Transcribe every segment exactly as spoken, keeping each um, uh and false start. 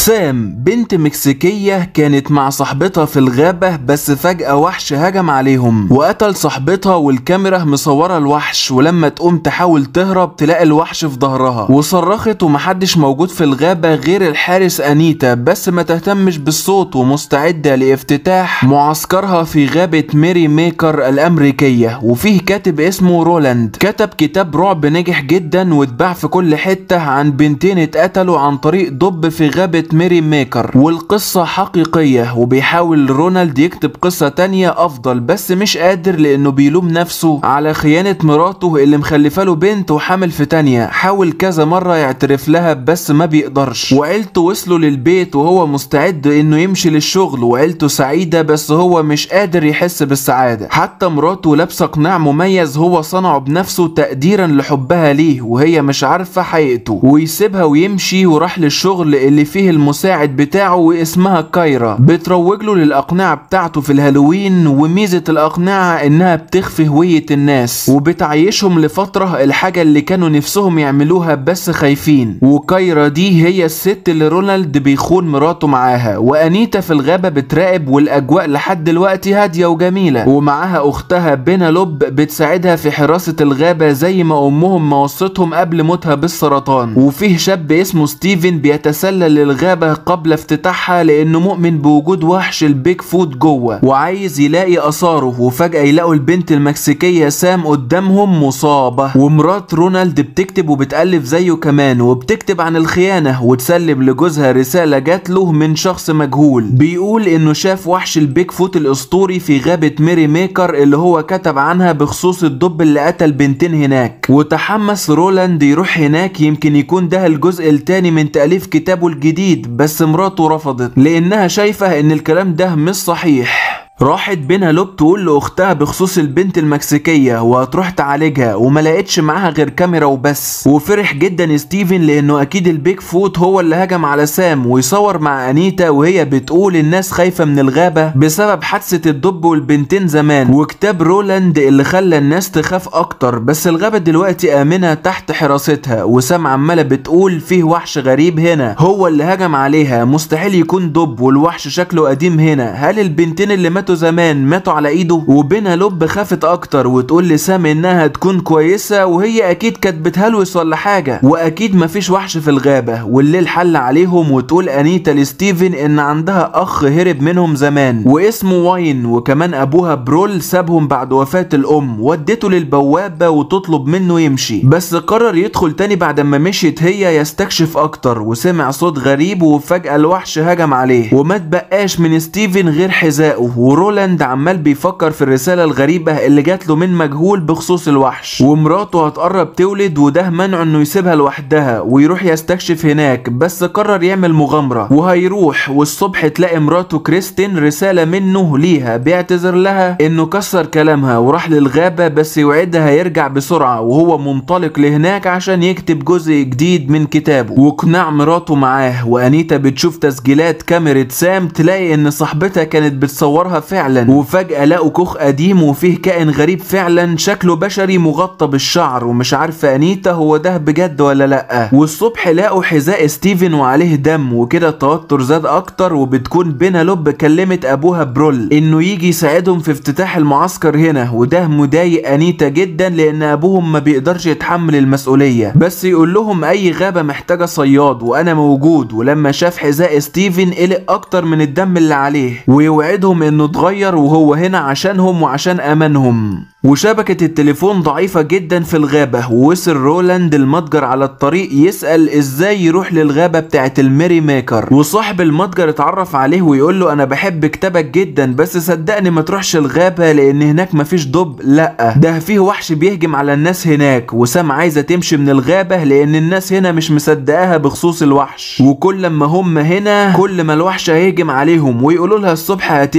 سام بنت مكسيكية كانت مع صاحبتها في الغابة، بس فجأة وحش هجم عليهم وقتل صاحبتها، والكاميرا مصورة الوحش، ولما تقوم تحاول تهرب تلاقي الوحش في ظهرها وصرخت، ومحدش موجود في الغابة غير الحارس أنيتا، بس ما تهتمش بالصوت ومستعدة لافتتاح معسكرها في غابة ميري ميكر الأمريكية. وفيه كاتب اسمه رولاند كتب كتاب رعب نجح جدا واتباع في كل حتة عن بنتين اتقتلوا عن طريق دب في غابة ميري ميكر، والقصة حقيقية. وبيحاول رونالد يكتب قصة تانية أفضل بس مش قادر، لأنه بيلوم نفسه على خيانة مراته اللي مخلفة له بنت وحامل في تانية. حاول كذا مرة يعترف لها بس ما بيقدرش، وعيلته وصلوا للبيت وهو مستعد إنه يمشي للشغل، وعيلته سعيدة بس هو مش قادر يحس بالسعادة. حتى مراته لابسة قناع مميز هو صنعه بنفسه تقديرا لحبها ليه، وهي مش عارفة حقيقته، ويسيبها ويمشي وراح للشغل اللي فيه المساعد بتاعه واسمها كايرا، بتروج له للأقنعة بتاعته في الهالوين. وميزة الأقنعة إنها بتخفي هوية الناس وبتعيشهم لفترة الحاجة اللي كانوا نفسهم يعملوها بس خايفين. وكايرا دي هي الست اللي رونالد بيخون مراته معاها. وأنيتا في الغابة بتراقب، والأجواء لحد دلوقتي هادية وجميلة، ومعاها أختها بينالوب بتساعدها في حراسة الغابة زي ما أمهم ما وصتهم قبل موتها بالسرطان. وفيه شاب اسمه ستيفن بيتسلل للغابة قبل افتتاحها لأنه مؤمن بوجود وحش البيج فوت جوه وعايز يلاقي آثاره. وفجأة يلاقوا البنت المكسيكية سام قدامهم مصابة، ومرات رونالد بتكتب وبتألف زيه كمان، وبتكتب عن الخيانة وتسلم لجوزها رسالة جات له من شخص مجهول بيقول إنه شاف وحش البيج فوت الأسطوري في غابة ميري ميكر اللي هو كتب عنها بخصوص الدب اللي قتل بنتين هناك. وتحمس رولاند يروح هناك، يمكن يكون ده الجزء التاني من تأليف كتابه الجديد، بس مراته رفضت لأنها شايفة إن الكلام ده مش صحيح. راحت بينالوب تقول لاختها بخصوص البنت المكسيكيه وهتروح تعالجها، وما لقيتش معاها غير كاميرا وبس. وفرح جدا ستيفن لانه اكيد البيج فوت هو اللي هجم على سام، ويصور مع انيتا وهي بتقول الناس خايفه من الغابه بسبب حادثه الدب والبنتين زمان، وكتاب رولاند اللي خلى الناس تخاف اكتر. بس الغابه دلوقتي امنه تحت حراستها، وسام عماله بتقول فيه وحش غريب هنا هو اللي هجم عليها، مستحيل يكون دب، والوحش شكله قديم هنا. هل البنتين اللي ماتوا زمان ماتوا على ايده؟ وبينالوب خافت اكتر وتقول لسام انها تكون كويسه، وهي اكيد كانت بتهلوس ولا حاجه، واكيد مفيش وحش في الغابه. والليل حل عليهم، وتقول انيتا لستيفن ان عندها اخ هرب منهم زمان واسمه واين، وكمان ابوها برول سابهم بعد وفاه الام، ودته للبوابه وتطلب منه يمشي، بس قرر يدخل تاني بعد ما مشيت هي يستكشف اكتر، وسمع صوت غريب وفجاه الوحش هجم عليه، وما تبقاش من ستيفن غير حذائه. رولاند عمال بيفكر في الرسالة الغريبة اللي جات له من مجهول بخصوص الوحش، ومراته هتقرب تولد وده منعه انه يسيبها لوحدها ويروح يستكشف هناك، بس قرر يعمل مغامرة وهيروح. والصبح تلاقي مراته كريستين رسالة منه ليها بيعتذر لها انه كسر كلامها وراح للغابة، بس يوعدها يرجع بسرعة وهو منطلق لهناك عشان يكتب جزء جديد من كتابه، وقناع مراته معاه. وانيتا بتشوف تسجيلات كاميرا سام تلاقي ان صاحبتها كانت بتصورها فعلا، وفجأة لقوا كوخ قديم وفيه كائن غريب فعلا شكله بشري مغطى بالشعر، ومش عارفة انيتا هو ده بجد ولا لأ. والصبح لقوا حذاء ستيفن وعليه دم، وكده التوتر زاد اكتر، وبتكون بينالوب كلمت ابوها برول انه يجي يساعدهم في افتتاح المعسكر هنا، وده مضايق انيتا جدا لان ابوهم ما بيقدرش يتحمل المسؤولية، بس يقول لهم اي غابة محتاجة صياد وانا موجود. ولما شاف حذاء ستيفن قلق اكتر من الدم اللي عليه، ويوعدهم انه اتغير وهو هنا عشانهم وعشان امانهم. وشبكة التليفون ضعيفة جدا في الغابة، ووصل رولاند المتجر على الطريق يسأل ازاي يروح للغابة بتاعت الميري ميكر، وصاحب المتجر اتعرف عليه ويقول له انا بحب كتابك جدا بس صدقني ما تروحش الغابة لان هناك مفيش دب، لا ده فيه وحش بيهجم على الناس هناك. وسام عايزة تمشي من الغابة لان الناس هنا مش مصدقاها بخصوص الوحش، وكل ما هم هنا كل ما الوحش هيهجم عليهم ويقولوا لها الصبح هتمشي.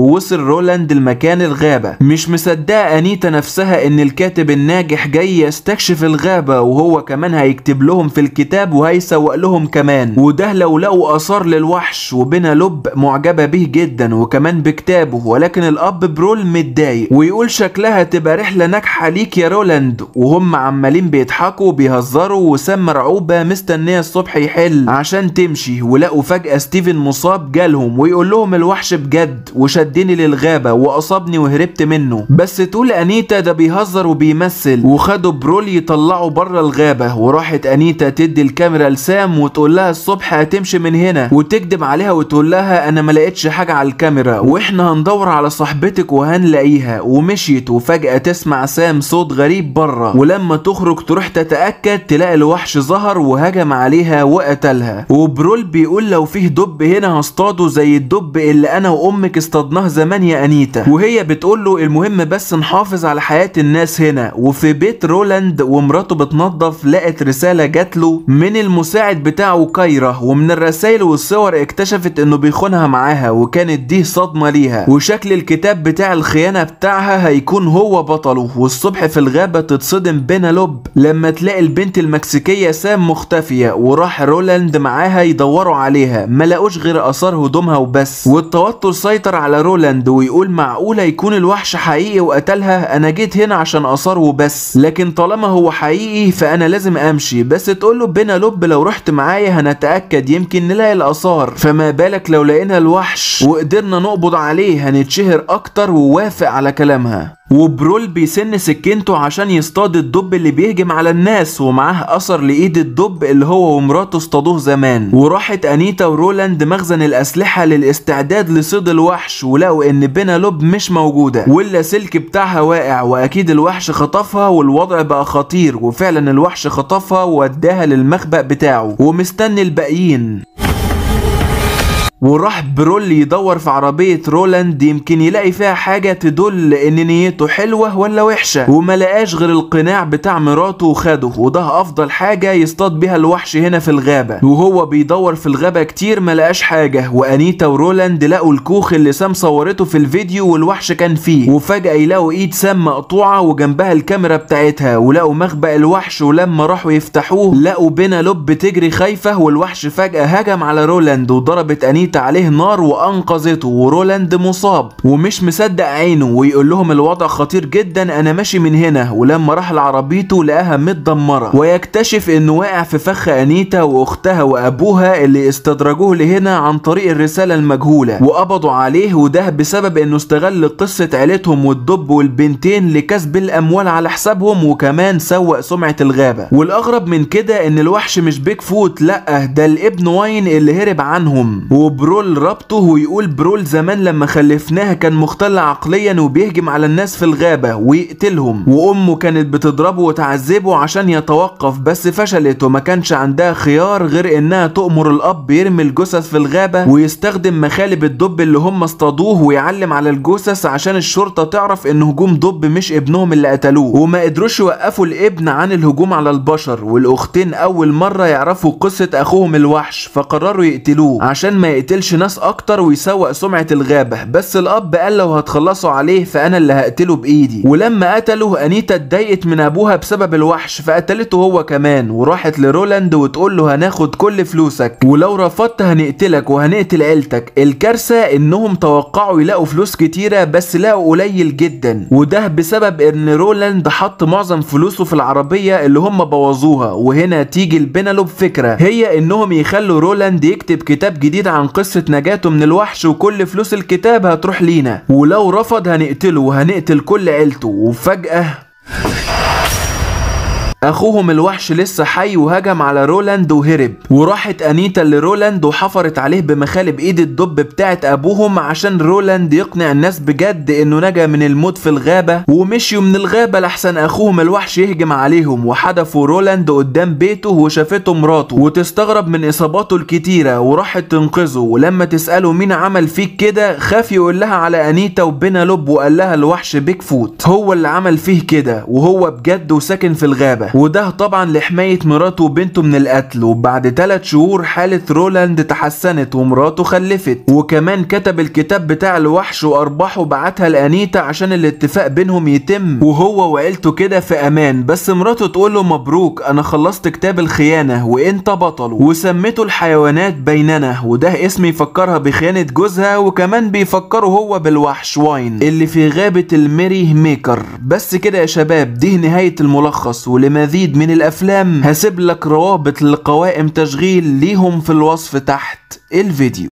ووصل رولاند لمكان الغابة. مش مصدقة أنيتا نفسها ان الكاتب الناجح جاي يستكشف الغابة، وهو كمان هيكتب لهم في الكتاب وهيسوق لهم كمان، وده لو لقوا آثار للوحش. وبينالوب معجبة به جدا وكمان بكتابه، ولكن الأب برول متضايق ويقول شكلها تبقى رحلة ناجحة ليك يا رولاند. وهم عمالين بيضحكوا وبيهزروا، وسام مرعوبة مستنية الصبح يحل عشان تمشي. ولقوا فجأة ستيفن مصاب جالهم ويقول لهم الوحش بجد وشدني للغابة وأصابني وهربت منه. بس تقول أنيتا ده بيهزر وبيمثل، وخدوا برول يطلعوا بره الغابة. وراحت أنيتا تدي الكاميرا لسام وتقول لها الصبح هتمشي من هنا، وتكدب عليها وتقول لها أنا ما لقيتش حاجة على الكاميرا وإحنا هندور على صاحبتك وهنلاقيها. ومشيت، وفجأة تسمع سام صوت غريب بره، ولما تخرج تروح تتأكد تلاقي الوحش ظهر وهجم عليها وقتلها. وبرول بيقول لو فيه دب هنا هصطاده زي الدب اللي أنا وأمك اصطادناه زمان يا أنيتا. وهي بتقول له المهم بس نحافظ على حياة الناس هنا. وفي بيت رولاند ومراته بتنظف لقت رسالة جاتله من المساعد بتاعه كايرا، ومن الرسائل والصور اكتشفت انه بيخونها معاها، وكانت دي صدمة ليها. وشكل الكتاب بتاع الخيانة بتاعها هيكون هو بطله. والصبح في الغابة تتصدم بينالوب لما تلاقي البنت المكسيكية سام مختفية، وراح رولاند معاها يدوروا عليها، ما لقوش غير اثار هدومها وبس. والتوتر سيطر على رولاند ويقول معقولة يكون الوحش حقيقي وقتلها؟ انا جيت هنا عشان اثار وبس، لكن طالما هو حقيقي فانا لازم امشي. بس تقوله بينالوب لو رحت معايا هنتأكد يمكن نلاقي الاثار، فما بالك لو لقينا الوحش وقدرنا نقبض عليه هنتشهر اكتر. ووافق على كلامها. وبرول بيسن سكينته عشان يصطاد الدب اللي بيهجم على الناس، ومعاه اثر لايد الدب اللي هو ومراته اصطادوه زمان. وراحت انيتا ورولاند مخزن الاسلحه للاستعداد لصيد الوحش، ولقوا ان بينالوب مش موجوده ولا سلك بتاعها واقع، واكيد الوحش خطفها. والوضع بقى خطير، وفعلا الوحش خطفها ووداها للمخبأ بتاعه ومستني الباقيين. وراح برول يدور في عربية رولاند يمكن يلاقي فيها حاجة تدل ان نيته حلوة ولا وحشة، وما لقاش غير القناع بتاع مراته وخده، وده افضل حاجة يصطاد بيها الوحش هنا في الغابة. وهو بيدور في الغابة كتير ما لقاش حاجة. وانيتا ورولاند لقوا الكوخ اللي سام صورته في الفيديو والوحش كان فيه، وفجأة يلاقوا ايد سام مقطوعة وجنبها الكاميرا بتاعتها، ولقوا مخبأ الوحش. ولما راحوا يفتحوه لقوا بينالوب بتجري خايفة، والوحش فجأة هجم على رولاند وضربت انيتا عليه نار وانقذته. ورولاند مصاب ومش مصدق عينه، ويقول لهم الوضع خطير جدا انا ماشي من هنا. ولما راح لعربيته لقاها متدمره، ويكتشف انه واقع في فخ انيتا واختها وابوها اللي استدرجوه لهنا عن طريق الرساله المجهوله، وقبضوا عليه. وده بسبب انه استغل قصه عيلتهم والدب والبنتين لكسب الاموال على حسابهم، وكمان سوق سمعه الغابه. والاغرب من كده ان الوحش مش بيج فوت، لا ده الابن واين اللي هرب عنهم. وبرول ربطه ويقول برول زمان لما خلفناه كان مختل عقليا وبيهجم على الناس في الغابة ويقتلهم، وامه كانت بتضربه وتعذبه عشان يتوقف، بس فشلت وما كانش عندها خيار غير انها تؤمر الاب يرمي الجثث في الغابة ويستخدم مخالب الدب اللي هم اصطادوه ويعلم على الجثث عشان الشرطة تعرف ان هجوم دب مش ابنهم اللي قتلوه. وما قدروش يوقفوا الابن عن الهجوم على البشر، والاختين اول مرة يعرفوا قصة اخوهم الوحش فقرروا يقتلوه عشان ما يقتلش ناس اكتر ويسوق سمعة الغابة. بس الاب قال لو هتخلصوا عليه فانا اللي هقتله بايدي. ولما قتله انيتا اتضايقت من ابوها بسبب الوحش فقتلته هو كمان، وراحت لرولاند وتقول له هناخد كل فلوسك ولو رفضت هنقتلك وهنقتل عيلتك. الكارثة انهم توقعوا يلاقوا فلوس كتيرة بس لقوا قليل جدا، وده بسبب ان رولاند حط معظم فلوسه في العربية اللي هم بوظوها. وهنا تيجي البينالوب فكرة، هي انهم يخلوا رولاند يكتب كتاب جديد عن قصة نجاته من الوحش، وكل فلوس الكتاب هتروح لينا، ولو رفض هنقتله وهنقتل كل عيلته. وفجأة اخوهم الوحش لسه حي وهجم على رولاند وهرب. وراحت انيتا لرولاند وحفرت عليه بمخالب ايد الدب بتاعت ابوهم عشان رولاند يقنع الناس بجد انه نجا من الموت في الغابة. ومشيوا من الغابة لحسن اخوهم الوحش يهجم عليهم، وحدفوا رولاند قدام بيته وشافته مراته وتستغرب من اصاباته الكتيرة وراحت تنقذه. ولما تسأله مين عمل فيك كده خاف يقول لها على انيتا وبينالوب، وقال لها الوحش بيج فوت هو اللي عمل فيه كده، وهو بجد وساكن في الغابة. وده طبعا لحماية مراته وبنته من القتل. وبعد ثلاث شهور حالة رولاند تحسنت ومراته خلفت، وكمان كتب الكتاب بتاع الوحش وارباحه بعتها لانيتا عشان الاتفاق بينهم يتم وهو وعيلته كده في امان. بس مراته تقول له مبروك انا خلصت كتاب الخيانة وانت بطله، وسمته الحيوانات بيننا، وده اسم يفكرها بخيانة جوزها، وكمان بيفكره هو بالوحش واين اللي في غابة الميري ميكر. بس كده يا شباب دي نهاية الملخص، ولمزيد من الافلام هسيب لك روابط لقوائم تشغيل ليهم في الوصف تحت الفيديو.